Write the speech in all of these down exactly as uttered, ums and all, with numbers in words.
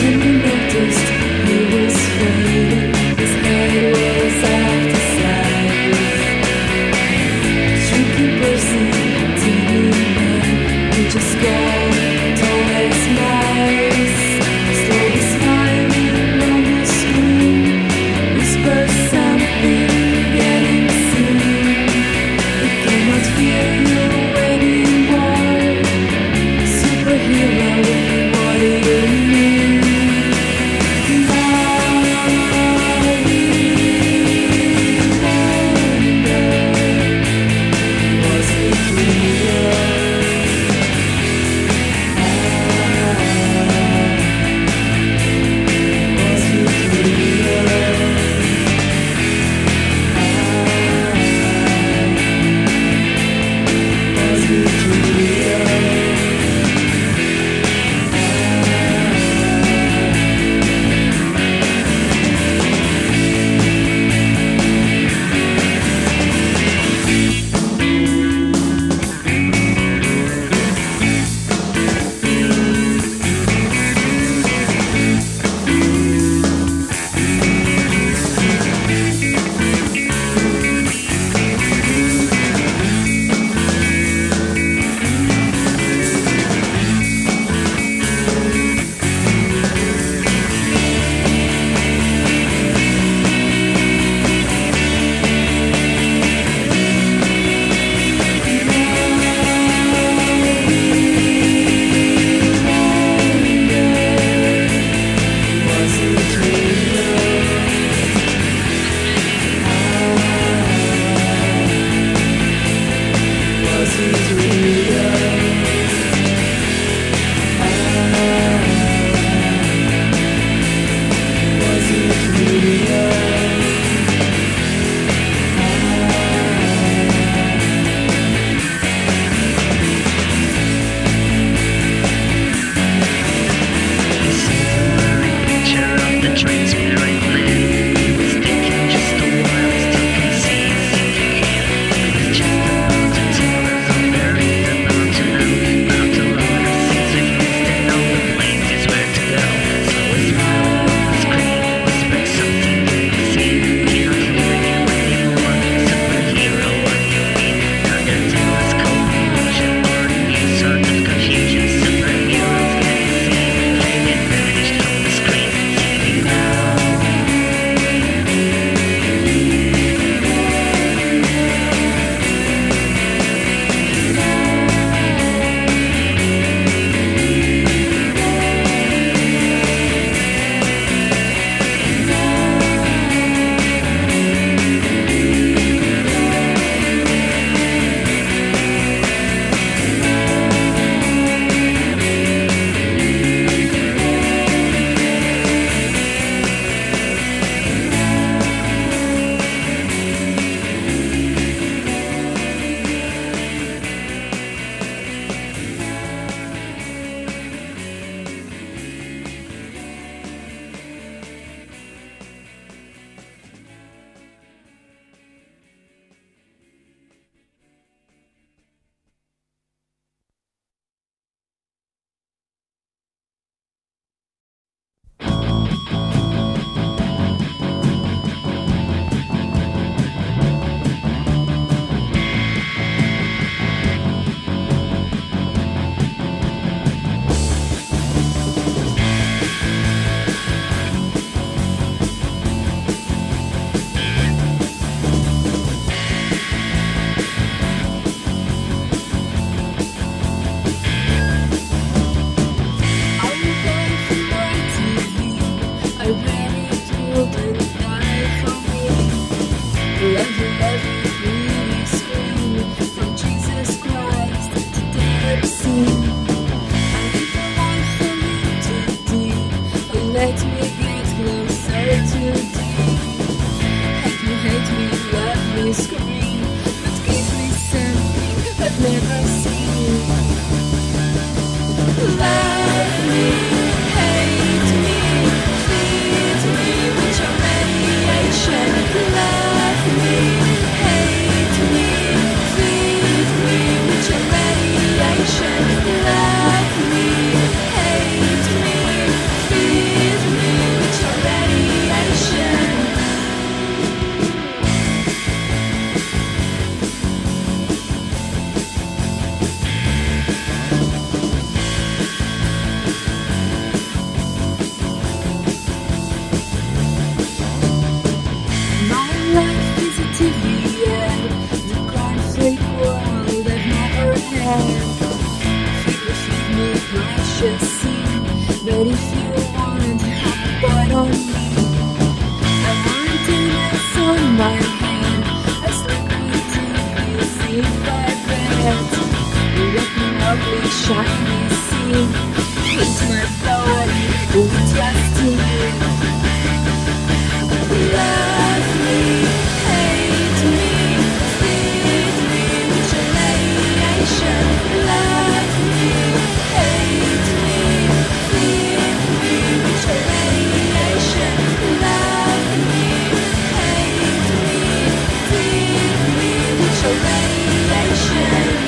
Love me, hate me, feed But if you want to hop on me, I want tennis on my hand. I sleep with you, you sleep vibrate. You let me ugly, shiny scene. Hit my body with your skin. Love me, hate me, feed me with your radiation. Love me, hate me, feed me with your radiation. Love me, hate me, feed me with your radiation.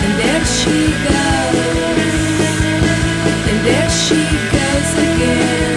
There she goes again.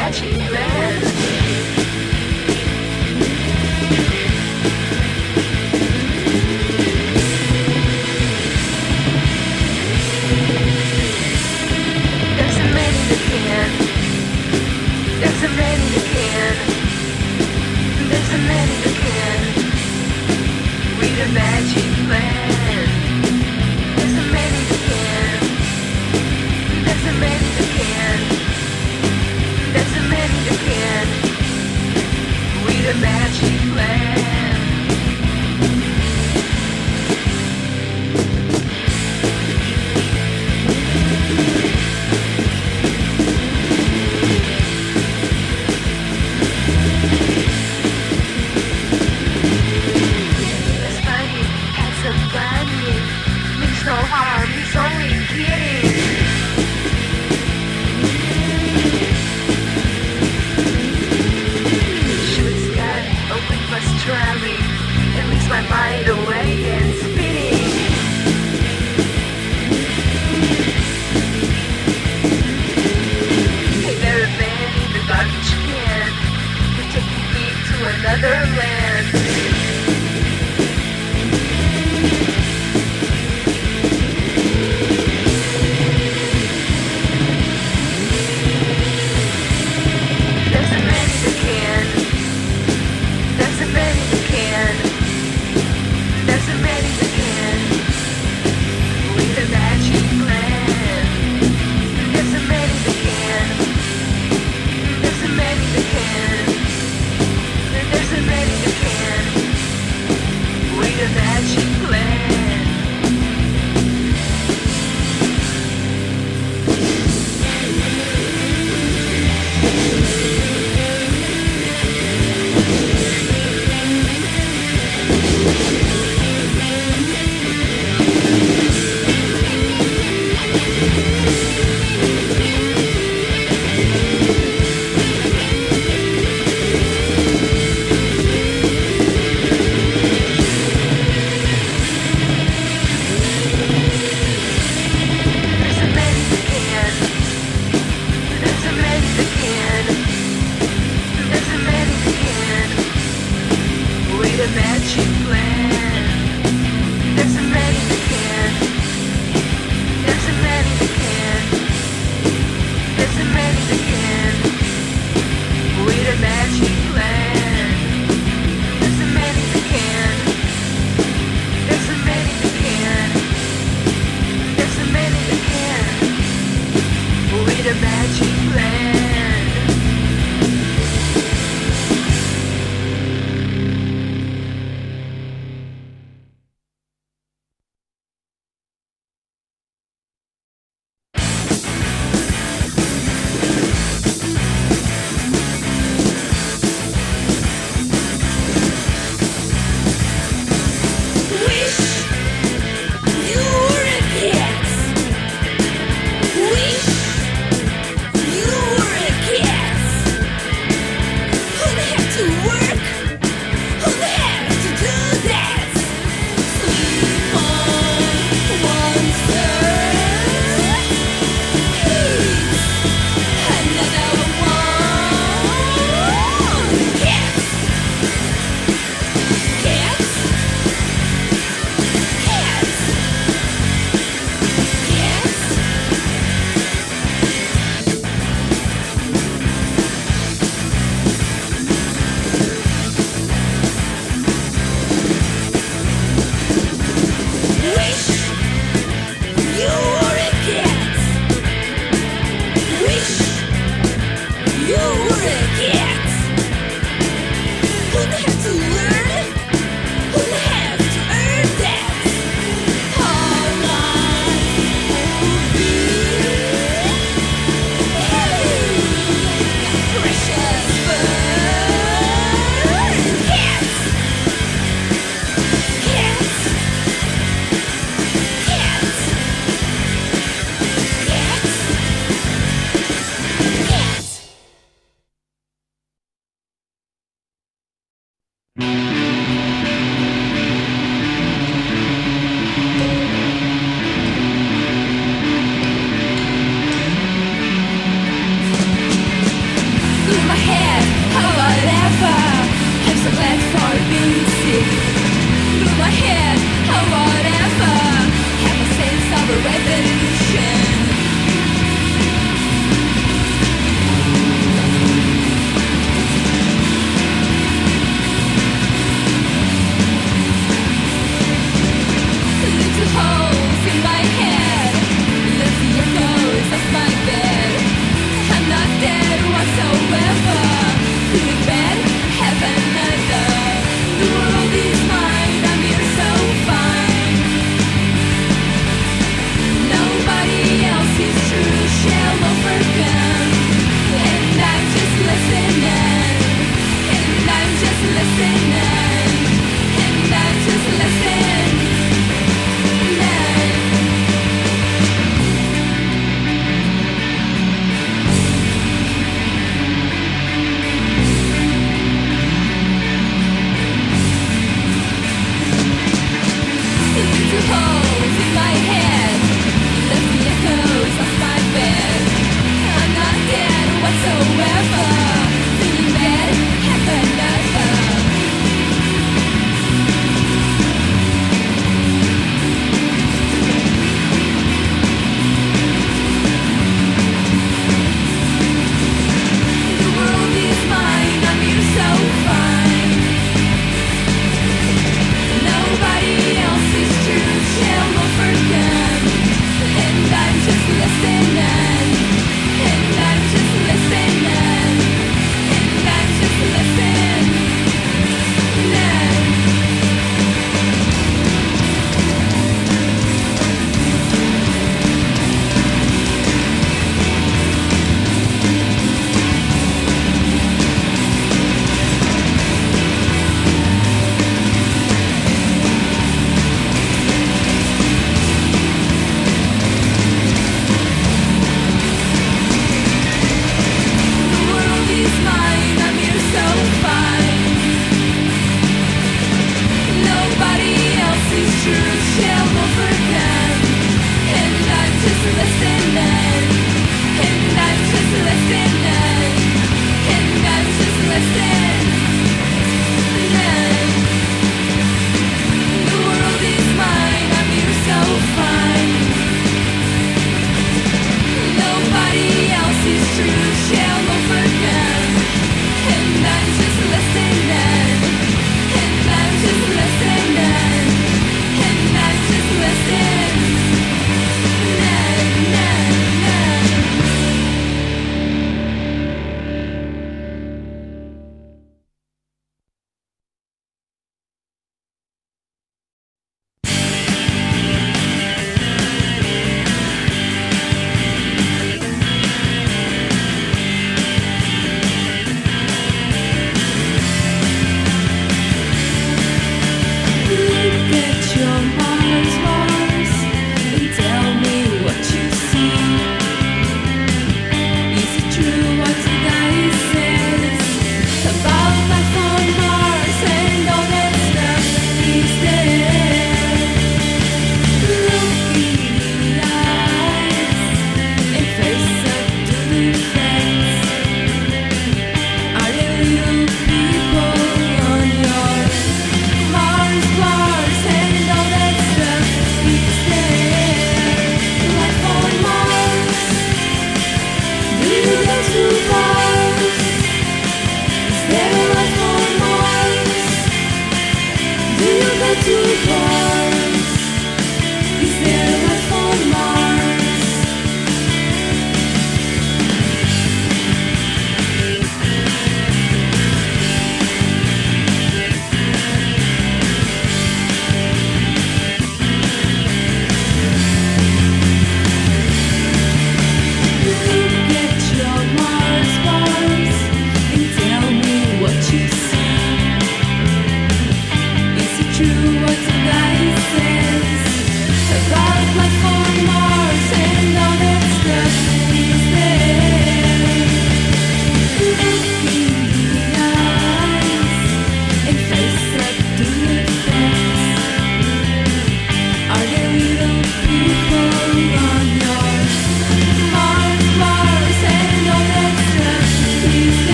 magic plan. There's a man in the can. There's a man in the can. There's a man in the can. With a magic plan. There's a man in the can. There's a man in the can. There's a man in the can. With a magic plan. No harm, he's only kidding. Shoots gun, open bus trolley, and leaves my mind away and spinning. Hey there, man in the garbage can, you're taking me to another land. my head, or whatever. I'm so glad for being sick. Blew my head, or whatever. Have a sense of a revolution. Little holes in my head, little echoes of my bed. I'm not dead whatsoever.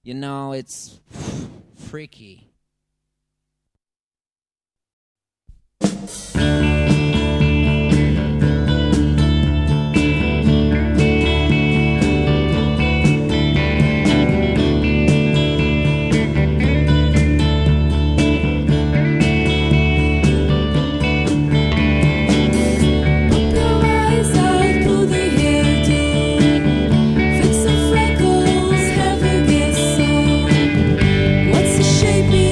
You know, it's freaky. What's the shape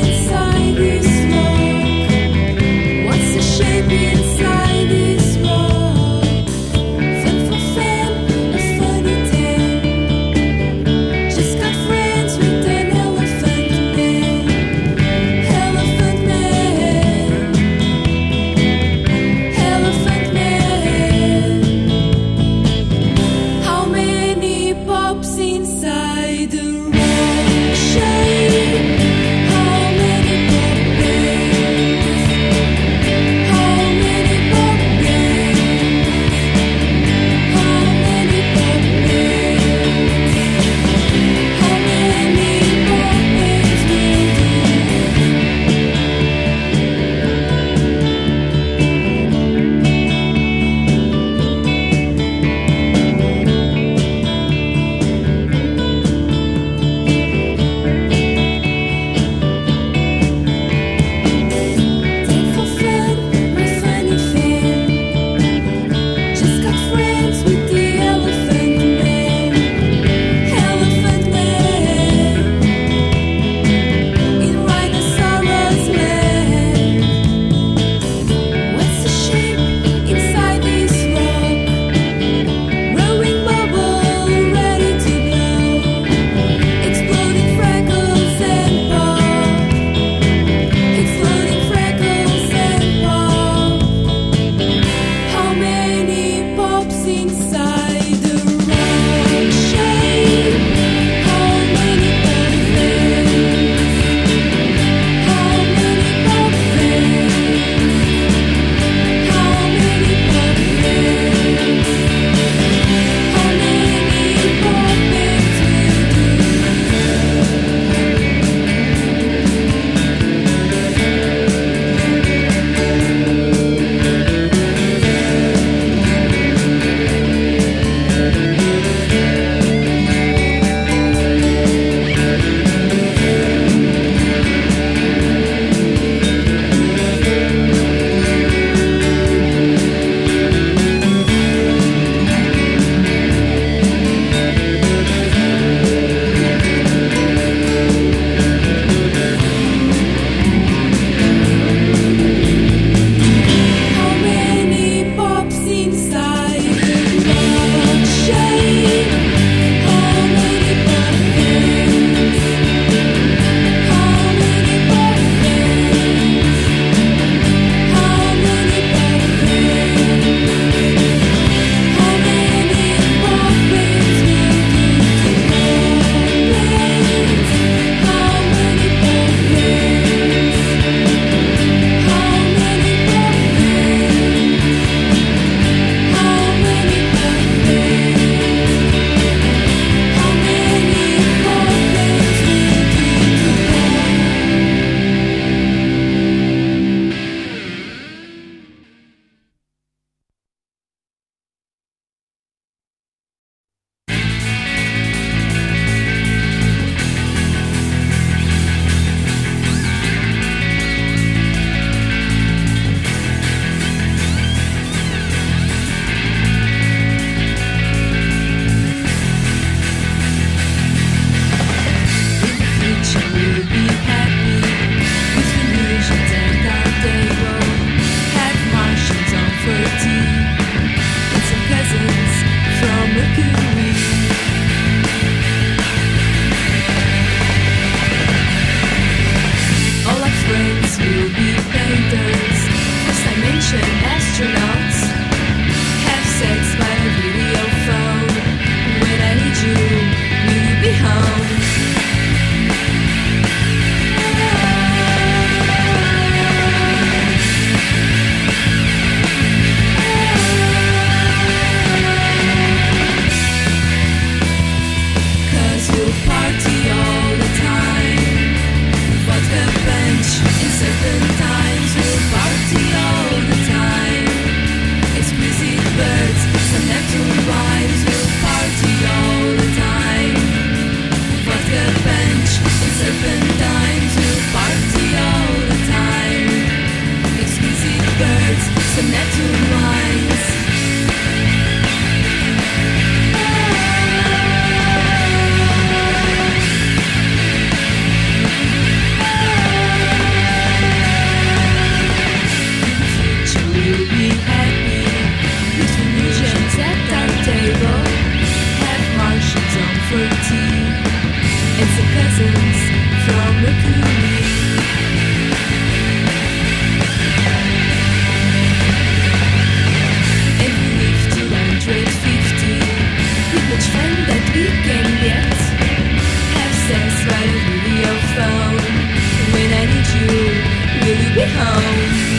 be home.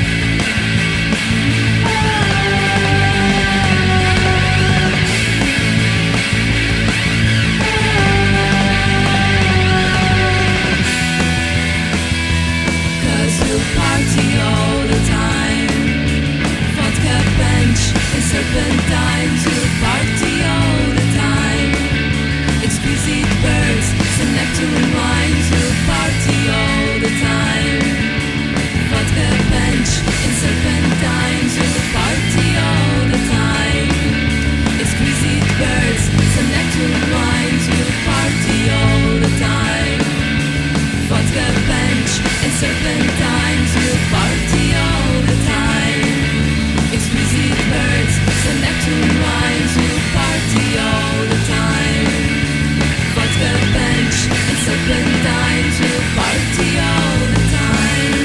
Party all the time, vodka bench and serpentine. To party all the time, exquisite birds, some nectarine wine. To party all the time, vodka bench and serpentine. To party all the time, exquisite birds, some nectarine wine. To party all the time, vodka bench and serpentine. To party all the time, exquisite birds, some nectarine wine. To party all the time, vodka bench and serpentine. To party all the time.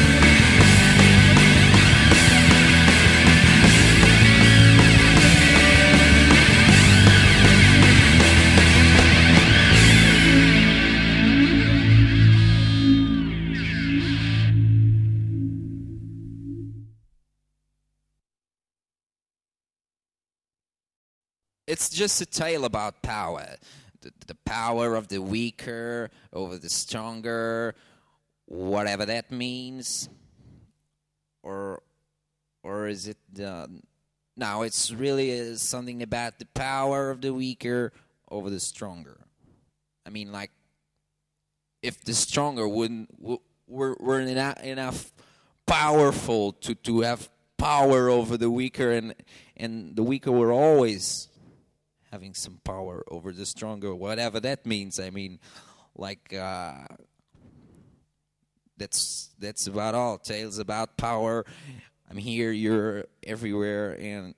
It's just a tale about power. The, the power of the weaker over the stronger, whatever that means. Or or is it... Uh, no, it's really uh, something about the power of the weaker over the stronger. I mean, like, if the stronger wouldn't w- were, were ena- enough powerful to, to have power over the weaker, and and the weaker were always having some power over the stronger, whatever that means. I mean, like, uh, that's that's about all. Tales about power. I'm here, you're everywhere, and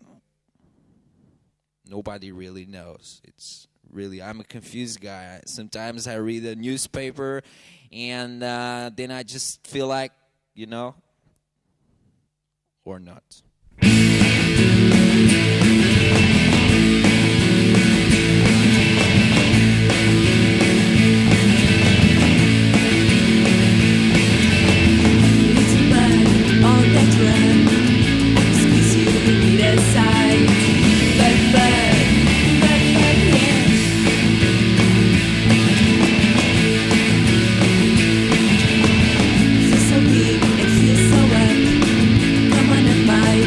nobody really knows. It's really, I'm a confused guy. Sometimes I read a newspaper, and uh, then I just feel like, you know, or not. My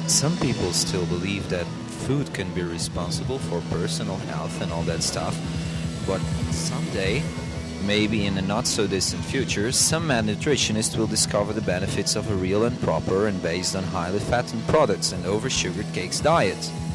some people still believe that food can be responsible for personal health and all that stuff, but someday, maybe in a not so distant future, some mad nutritionist will discover the benefits of a real and proper and based on highly fattened products and over sugared cakes diet.